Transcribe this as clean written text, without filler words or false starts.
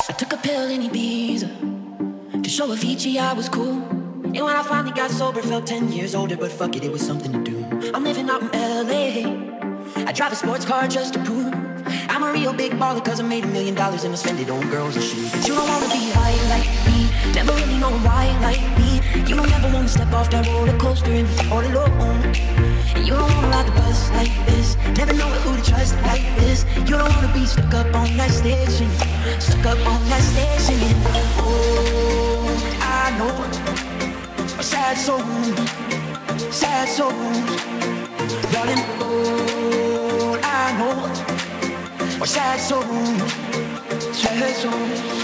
I took a pill in Ibiza to show Avicii I was cool. And when I finally got sober, felt 10 years older, but fuck it, it was something to do. I'm living out in LA. I drive a sports car just to prove I'm a real big baller, cause I made $1 million and I spend it on girls and shoes. But you don't wanna be high like me, never really know why like me. You don't ever wanna step off that roller coaster and be all alone. And you don't wanna ride the bus like this, never know who to trust like this. You don't wanna be stuck up on that station, stuck up on that station. Oh, I know a sad soul, darling. Oh, I know a sad soul, sad soul.